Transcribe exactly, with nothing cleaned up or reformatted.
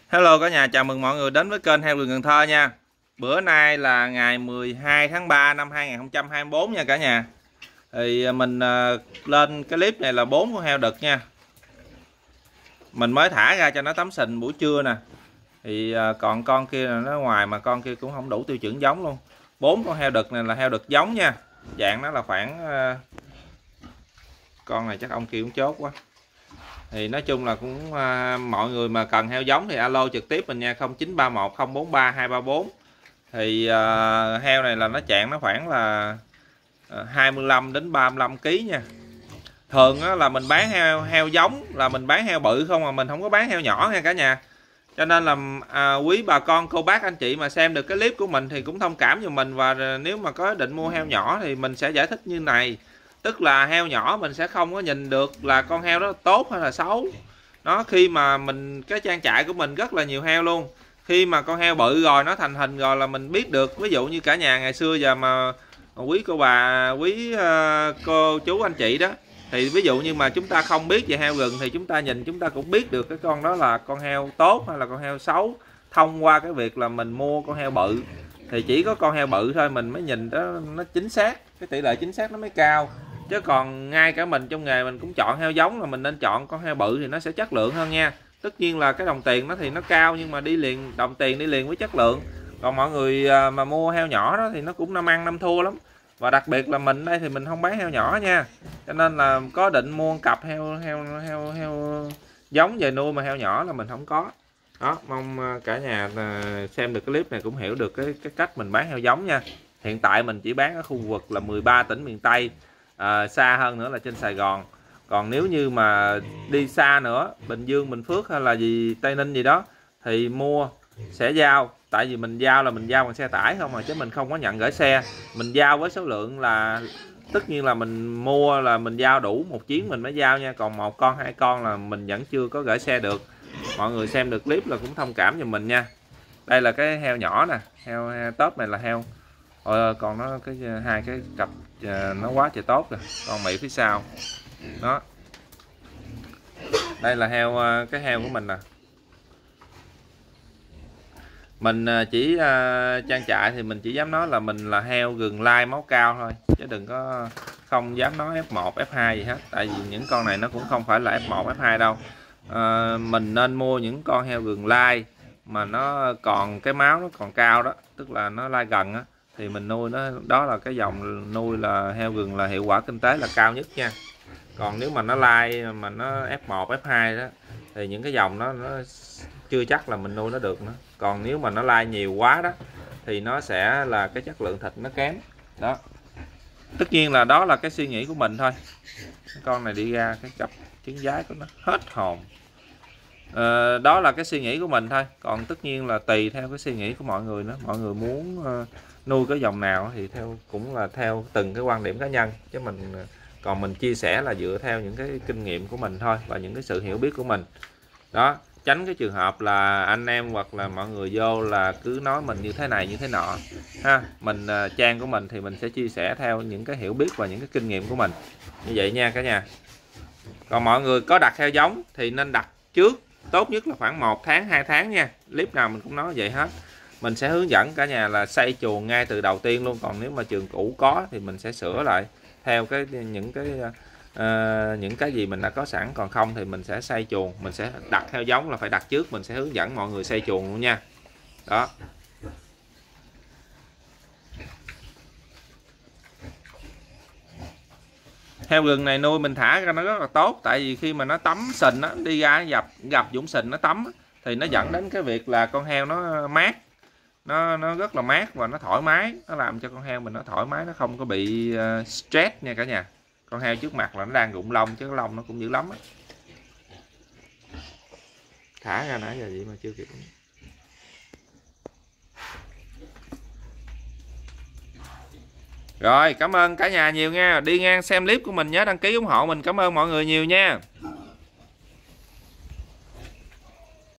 Hello cả nhà, chào mừng mọi người đến với kênh Heo Rừng Cần Thơ nha. Bữa nay là ngày mười hai tháng ba năm hai nghìn không trăm hai mươi tư nha cả nhà. Thì mình uh, lên cái clip này là bốn con heo đực nha. Mình mới thả ra cho nó tắm sình buổi trưa nè. Thì uh, còn con kia là nó ngoài mà con kia cũng không đủ tiêu chuẩn giống luôn. Bốn con heo đực này là heo đực giống nha. Dạng nó là khoảng uh, con này chắc ông kia cũng chốt quá. Thì nói chung là cũng uh, mọi người mà cần heo giống thì alo trực tiếp mình nha, không chín ba một không bốn ba hai ba bốn. Thì uh, heo này là nó chạng nó khoảng là uh, hai mươi lăm đến ba mươi lăm ki lô gam nha. Thường á, là mình bán heo heo giống là mình bán heo bự không, mà mình không có bán heo nhỏ nha cả nhà. Cho nên là à, quý bà con cô bác anh chị mà xem được cái clip của mình thì cũng thông cảm cho mình, và nếu mà có định mua heo nhỏ thì mình sẽ giải thích như này. Tức là heo nhỏ mình sẽ không có nhìn được là con heo đó tốt hay là xấu. Nó khi mà mình cái trang trại của mình rất là nhiều heo luôn. Khi mà con heo bự rồi nó thành hình rồi là mình biết được. Ví dụ như cả nhà ngày xưa giờ mà quý cô bà, quý uh, cô chú anh chị đó, thì ví dụ như mà chúng ta không biết về heo rừng thì chúng ta nhìn chúng ta cũng biết được cái con đó là con heo tốt hay là con heo xấu thông qua cái việc là mình mua con heo bự. Thì chỉ có con heo bự thôi mình mới nhìn đó nó chính xác, cái tỷ lệ chính xác nó mới cao. Chứ còn ngay cả mình trong nghề mình cũng chọn heo giống là mình nên chọn con heo bự thì nó sẽ chất lượng hơn nha. Tất nhiên là cái đồng tiền nó thì nó cao, nhưng mà đi liền, đồng tiền đi liền với chất lượng. Còn mọi người mà mua heo nhỏ đó thì nó cũng năm ăn năm thua lắm. Và đặc biệt là mình đây thì mình không bán heo nhỏ nha. Cho nên là có định mua cặp heo heo heo heo giống về nuôi mà heo nhỏ là mình không có. Đó, mong cả nhà xem được cái clip này cũng hiểu được cái cái cách mình bán heo giống nha. Hiện tại mình chỉ bán ở khu vực là mười ba tỉnh miền Tây, à, xa hơn nữa là trên Sài Gòn. Còn nếu như mà đi xa nữa, Bình Dương, Bình Phước hay là gì Tây Ninh gì đó thì mua sẽ giao. Tại vì mình giao là mình giao bằng xe tải không mà, chứ mình không có nhận gửi xe. Mình giao với số lượng là tất nhiên là mình mua là mình giao đủ một chuyến mình mới giao nha. Còn một con hai con là mình vẫn chưa có gửi xe được. Mọi người xem được clip là cũng thông cảm giùm mình nha. Đây là cái heo nhỏ nè, heo, heo top này là heo. Rồi còn nó cái hai cái cặp nó quá trời tốt rồi. Con Mỹ phía sau. Đó. Đây là heo, cái heo của mình nè. Mình chỉ uh, trang trại thì mình chỉ dám nói là mình là heo rừng lai máu cao thôi, chứ đừng có không dám nói ép một ép hai gì hết. Tại vì những con này nó cũng không phải là ép một ép hai đâu. uh, Mình nên mua những con heo rừng lai mà nó còn cái máu nó còn cao đó, tức là nó lai gần á, thì mình nuôi nó. Đó là cái dòng nuôi là heo rừng là hiệu quả kinh tế là cao nhất nha. Còn nếu mà nó lai mà nó ép một ép hai đó thì những cái dòng nó nó chưa chắc là mình nuôi nó được nữa. Còn nếu mà nó lai nhiều quá đó thì nó sẽ là cái chất lượng thịt nó kém đó. Tất nhiên là đó là cái suy nghĩ của mình thôi. Con này đi ra cái cặp trứng giái của nó hết hồn. à, Đó là cái suy nghĩ của mình thôi. Còn tất nhiên là tùy theo cái suy nghĩ của mọi người nữa. Mọi người muốn uh, nuôi cái dòng nào thì theo cũng là theo từng cái quan điểm cá nhân. Chứ mình còn mình chia sẻ là dựa theo những cái kinh nghiệm của mình thôi, và những cái sự hiểu biết của mình đó. Tránh cái trường hợp là anh em hoặc là mọi người vô là cứ nói mình như thế này như thế nọ ha. Mình uh, trang của mình thì mình sẽ chia sẻ theo những cái hiểu biết và những cái kinh nghiệm của mình như vậy nha cả nhà. Còn mọi người có đặt heo giống thì nên đặt trước, tốt nhất là khoảng một tháng hai tháng nha. Clip nào mình cũng nói vậy hết. Mình sẽ hướng dẫn cả nhà là xây chuồng ngay từ đầu tiên luôn. Còn nếu mà trường cũ có thì mình sẽ sửa lại theo cái những cái uh, những cái gì mình đã có sẵn. Còn không thì mình sẽ xây chuồng. Mình sẽ đặt heo giống là phải đặt trước. Mình sẽ hướng dẫn mọi người xây chuồng luôn nha. Đó. Heo rừng này nuôi mình thả ra nó rất là tốt. Tại vì khi mà nó tắm sình á, đi ra gặp gặp dũng sình nó tắm á, thì nó dẫn đến cái việc là con heo nó mát. Nó nó rất là mát và nó thoải mái. Nó làm cho con heo mình nó thoải mái, nó không có bị uh, stress nha cả nhà. Con heo trước mặt là nó đang rụng lông, chứ cái lông nó cũng dữ lắm á. Thả ra nãy giờ vậy mà chưa kịp. Rồi, cảm ơn cả nhà nhiều nha. Đi ngang xem clip của mình nhớ đăng ký ủng hộ mình. Cảm ơn mọi người nhiều nha.